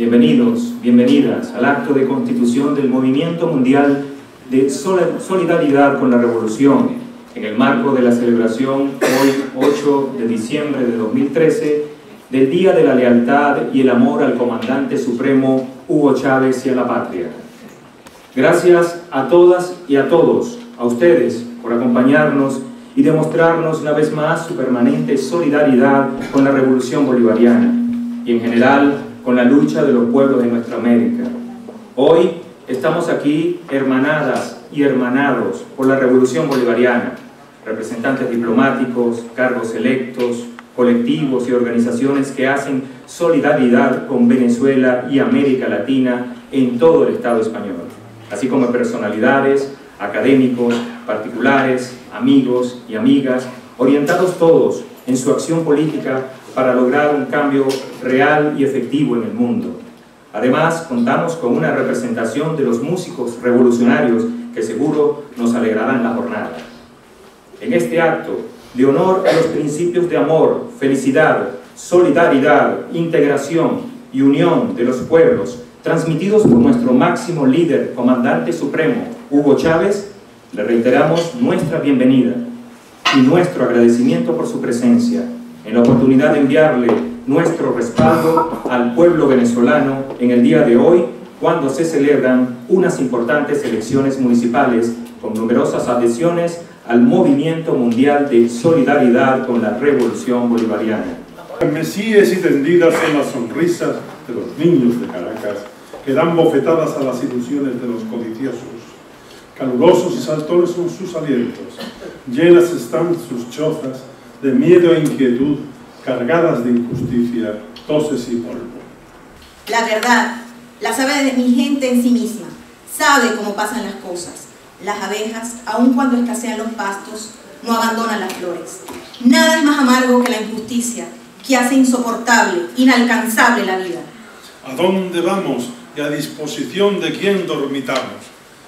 bienvenidos, bienvenidas al acto de constitución del Movimiento Mundial de Solidaridad con la Revolución, en el marco de la celebración hoy 8 de diciembre de 2013 del Día de la Lealtad y el Amor al Comandante Supremo Hugo Chávez y a la Patria. Gracias a todas y a todos, a ustedes, por acompañarnos y demostrarnos una vez más su permanente solidaridad con la Revolución Bolivariana y en general con la lucha de los pueblos de nuestra América. Hoy estamos aquí hermanadas y hermanados por la Revolución Bolivariana, representantes diplomáticos, cargos electos, colectivos y organizaciones que hacen solidaridad con Venezuela y América Latina en todo el Estado español, así como personalidades, académicos, particulares, amigos y amigas, orientados todos en su acción política para lograr un cambio real y efectivo en el mundo. Además, contamos con una representación de los músicos revolucionarios que seguro nos alegrarán la jornada. En este acto de honor a los principios de amor, felicidad, solidaridad, integración y unión de los pueblos, transmitidos por nuestro máximo líder, comandante supremo, Hugo Chávez, le reiteramos nuestra bienvenida y nuestro agradecimiento por su presencia, en la oportunidad de enviarle nuestro respaldo al pueblo venezolano en el día de hoy, cuando se celebran unas importantes elecciones municipales con numerosas adhesiones al Movimiento Mundial de Solidaridad con la Revolución Bolivariana. Mesíes y tendidas son las sonrisas de los niños de Caracas, que dan bofetadas a las ilusiones de los codiciosos. Calurosos y saltones son sus alientos, llenas están sus chozas de miedo e inquietud, cargadas de injusticia, toses y polvo. La verdad la sabe mi gente en sí misma, sabe cómo pasan las cosas. Las abejas, aun cuando escasean los pastos, no abandonan las flores. Nada es más amargo que la injusticia, que hace insoportable, inalcanzable la vida. ¿A dónde vamos y a disposición de quién dormitamos?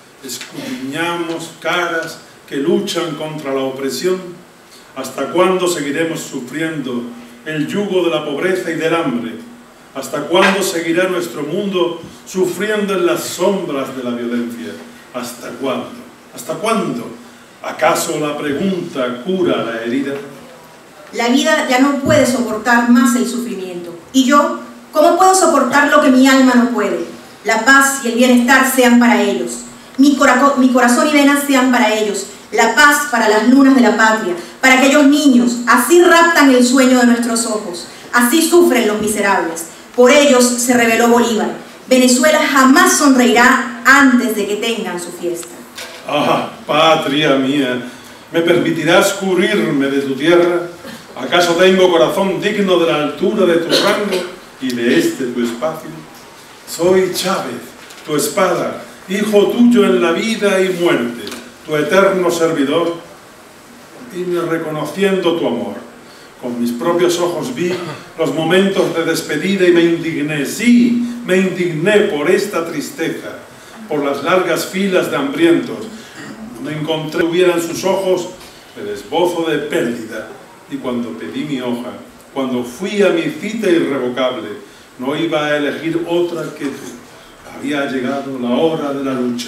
Escudriñamos caras que luchan contra la opresión. ¿Hasta cuándo seguiremos sufriendo el yugo de la pobreza y del hambre? ¿Hasta cuándo seguirá nuestro mundo sufriendo en las sombras de la violencia? ¿Hasta cuándo? ¿Hasta cuándo? ¿Acaso la pregunta cura la herida? La vida ya no puede soportar más el sufrimiento. ¿Y yo? ¿Cómo puedo soportar lo que mi alma no puede? La paz y el bienestar sean para ellos. Mi corazón y venas sean para ellos. La paz para las lunas de la patria, para aquellos niños. Así raptan el sueño de nuestros ojos. Así sufren los miserables. Por ellos se rebeló Bolívar. Venezuela jamás sonreirá antes de que tengan su fiesta. Ah, patria mía, ¿me permitirás cubrirme de tu tierra? ¿Acaso tengo corazón digno de la altura de tu rango y de este tu espacio? Soy Chávez, tu espada, hijo tuyo en la vida y muerte, tu eterno servidor. Vine reconociendo tu amor. Con mis propios ojos vi los momentos de despedida y me indigné, sí, me indigné por esta tristeza, por las largas filas de hambrientos. No encontré hubiera en sus ojos el esbozo de pérdida, y cuando pedí mi hoja, cuando fui a mi cita irrevocable, no iba a elegir otra que tú. Había llegado la hora de la lucha.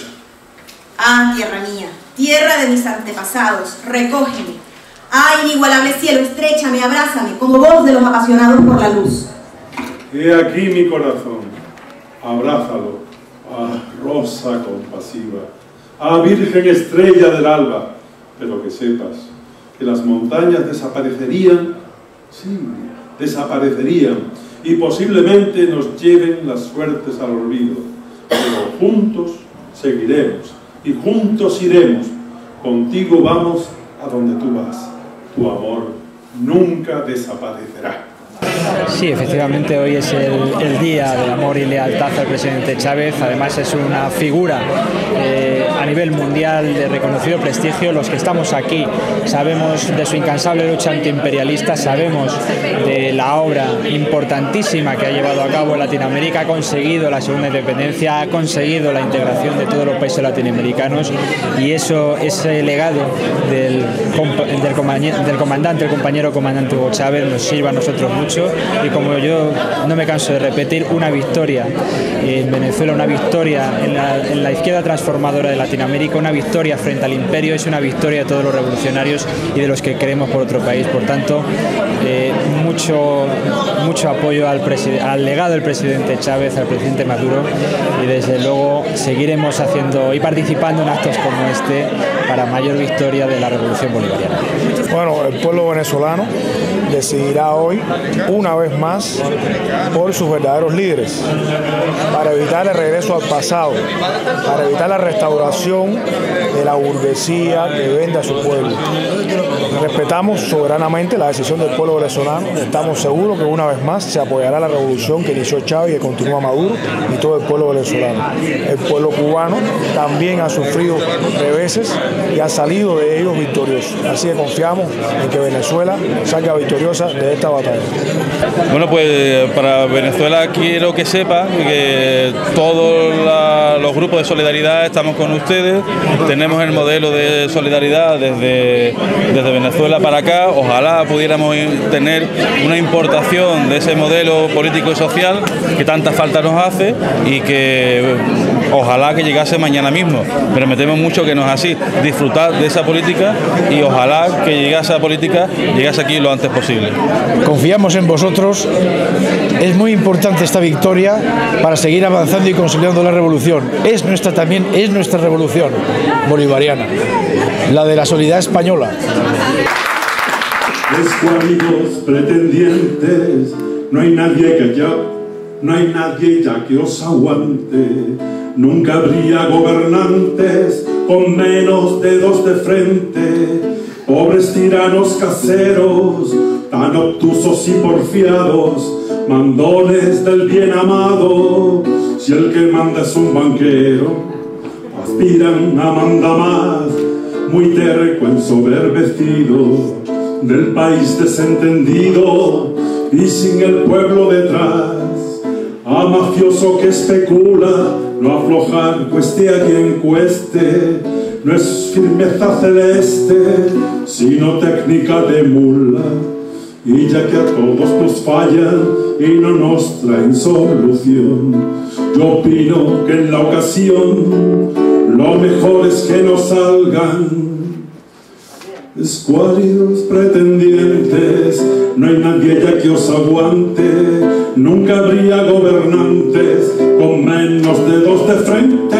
Ah, tierra mía, tierra de mis antepasados, recógeme. Ah, inigualable cielo, estréchame, abrázame, como voz de los apasionados por la luz. He aquí mi corazón, abrázalo, ah, rosa compasiva, ah, virgen estrella del alba, pero que sepas que las montañas desaparecerían, sí, desaparecerían, y posiblemente nos lleven las suertes al olvido, pero juntos seguiremos, y juntos iremos, contigo vamos a donde tú vas. Tu amor nunca desaparecerá. Sí, efectivamente hoy es el día del amor y lealtad al presidente Chávez. Además es una figura a a nivel mundial de reconocido prestigio. Los que estamos aquí sabemos de su incansable lucha antiimperialista, sabemos de la obra importantísima que ha llevado a cabo en Latinoamérica, ha conseguido la segunda independencia, ha conseguido la integración de todos los países latinoamericanos, y eso, ese legado del comandante, el compañero comandante Hugo Chávez, nos sirve a nosotros mucho, y como yo no me canso de repetir, una victoria en Venezuela, una victoria en la izquierda transformadora de Latinoamérica, una victoria frente al imperio, es una victoria de todos los revolucionarios y de los que queremos por otro país. Por tanto, mucho apoyo al legado del presidente Chávez, al presidente Maduro, y desde luego seguiremos haciendo y participando en actos como este para mayor victoria de la revolución bolivariana. Bueno, el pueblo venezolano decidirá hoy, una vez más, por sus verdaderos líderes, para evitar el regreso al pasado, para evitar la restauración de la burguesía que vende a su pueblo. Respetamos soberanamente la decisión del pueblo venezolano, estamos seguros que una vez más se apoyará la revolución que inició Chávez y que continúa Maduro y todo el pueblo venezolano. El pueblo cubano también ha sufrido reveses y ha salido de ellos victorioso. Así que confiamos en que Venezuela salga victoriosa de esta batalla. Bueno, pues para Venezuela quiero que sepa que todos los grupos de solidaridad estamos con ustedes, tenemos el modelo de solidaridad desde Venezuela para acá. Ojalá pudiéramos tener una importación de ese modelo político y social que tanta falta nos hace, y que ojalá que llegase mañana mismo, pero me temo mucho que no es así. Disfrutar de esa política y ojalá que llegase a política, llegase aquí lo antes posible. Confiamos en vosotros, es muy importante esta victoria para seguir avanzando y consolidando la revolución. También es nuestra revolución bolivariana, la de la solidaridad española. Escuálidos pretendientes, no hay nadie ya que os aguante. Nunca habría gobernantes con menos dedos de frente, pobres tiranos caseros, tan obtusos y porfiados, mandones del bien amado. Si el que manda es un banquero, aspiran a mandamás, muy terco, ensoberbecido, del país desentendido y sin el pueblo detrás. A mafioso que especula, no aflojar cueste a quien cueste, no es firmeza celeste, sino técnica de mula. Y ya que a todos nos fallan y no nos traen solución, yo opino que en la ocasión lo mejor es que no salgan escuálidos pretendientes. No hay nadie ya que os aguante, nunca habría gobernantes con menos dedos de frente.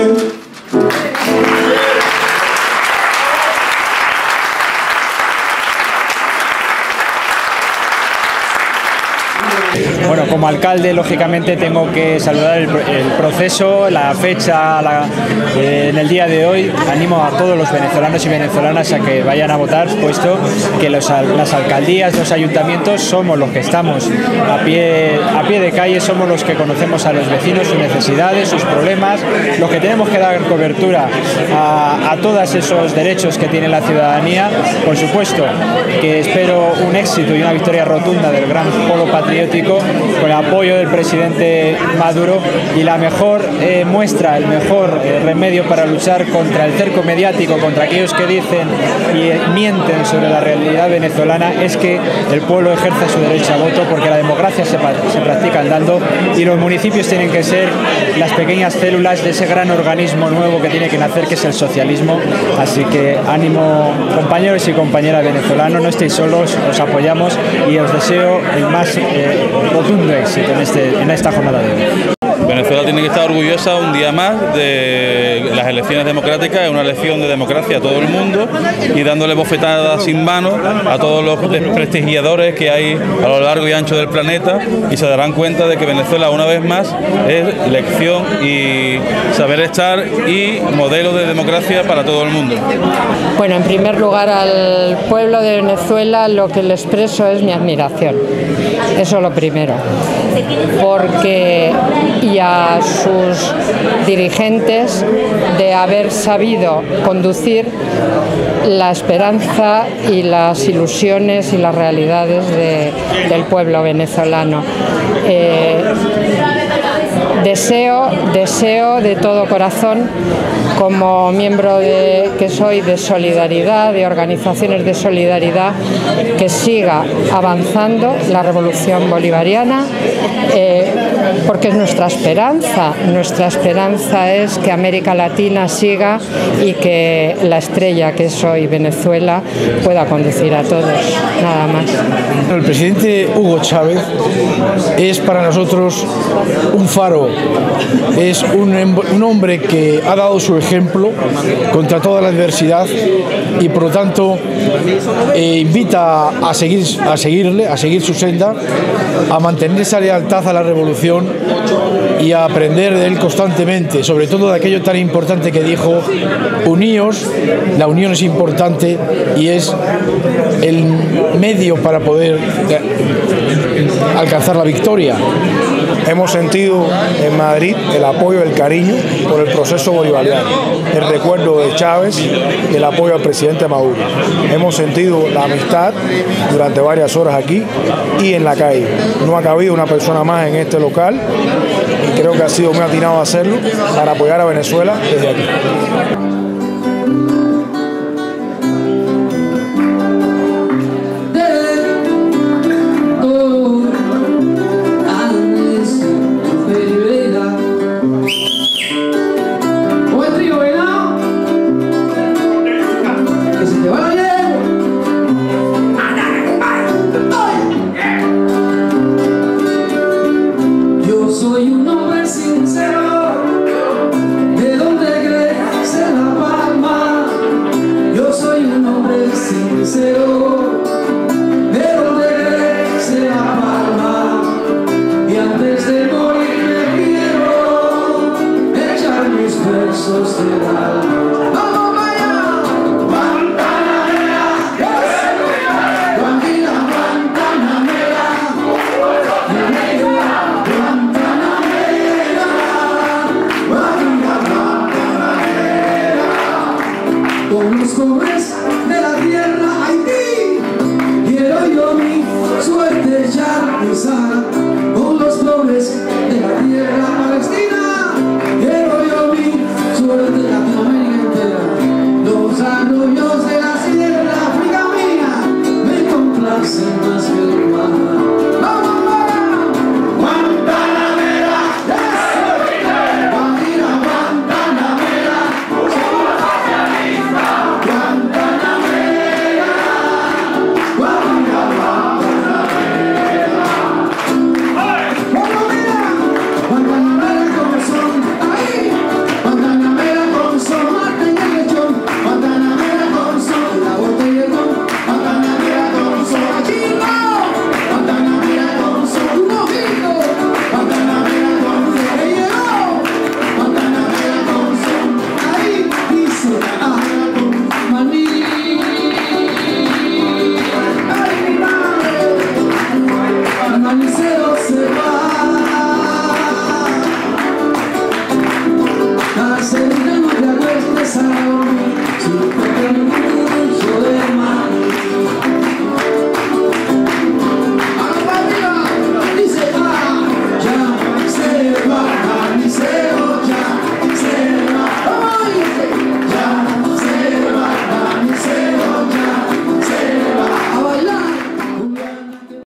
Bueno, como alcalde, lógicamente, tengo que saludar el proceso, la fecha en el día de hoy. Animo a todos los venezolanos y venezolanas a que vayan a votar, puesto que las alcaldías, los ayuntamientos, somos los que estamos a pie de calle, somos los que conocemos a los vecinos, sus necesidades, sus problemas, los que tenemos que dar cobertura a todos esos derechos que tiene la ciudadanía. Por supuesto que espero un éxito y una victoria rotunda del gran polo patriótico, con el apoyo del presidente Maduro, y la mejor muestra, el mejor remedio para luchar contra el cerco mediático, contra aquellos que dicen y mienten sobre la realidad venezolana, es que el pueblo ejerza su derecho a voto, porque la democracia se practica andando, y los municipios tienen que ser las pequeñas células de ese gran organismo nuevo que tiene que nacer, que es el socialismo. Así que ánimo, compañeros y compañeras venezolanos, no estéis solos, os apoyamos y os deseo el más rotundo éxito en esta jornada de hoy. Venezuela tiene que estar orgullosa un día más de las elecciones democráticas, es una elección de democracia a todo el mundo, y dándole bofetadas sin mano a todos los desprestigiadores que hay a lo largo y ancho del planeta, y se darán cuenta de que Venezuela, una vez más, es lección y saber estar y modelo de democracia para todo el mundo. Bueno, en primer lugar, al pueblo de Venezuela lo que le expreso es mi admiración, eso lo primero. y a sus dirigentes de haber sabido conducir la esperanza y las ilusiones y las realidades del pueblo venezolano. Deseo de todo corazón, como miembro que soy de Solidaridad, de organizaciones de solidaridad, que siga avanzando la revolución bolivariana, porque es nuestra esperanza. Nuestra esperanza es que América Latina siga y que la estrella que es hoy Venezuela pueda conducir a todos, nada más. El presidente Hugo Chávez es para nosotros un faro, es un hombre que ha dado su ejemplo contra toda la adversidad y por lo tanto invita a seguir su senda, a mantener esa lealtad a la revolución y a aprender de él constantemente, sobre todo de aquello tan importante que dijo: uníos, la unión es importante y es el medio para poder alcanzar la victoria. Hemos sentido en Madrid el apoyo, el cariño por el proceso bolivariano, el recuerdo de Chávez y el apoyo al presidente Maduro. Hemos sentido la amistad durante varias horas aquí y en la calle. No ha cabido una persona más en este local y creo que ha sido muy atinado hacerlo para apoyar a Venezuela desde aquí. Soy un hombre sincero, de donde crece la palma. Yo soy un hombre sincero, de donde crece la palma. Y antes de morir me quiero echar mis versos de alma. Con los pobres de la tierra Haití, quiero yo mi suerte echar pisar. Con los pobres de la tierra Palestina, quiero yo mi suerte Latinoamérica entera. Los arroyos de la sierra África mía me complacen.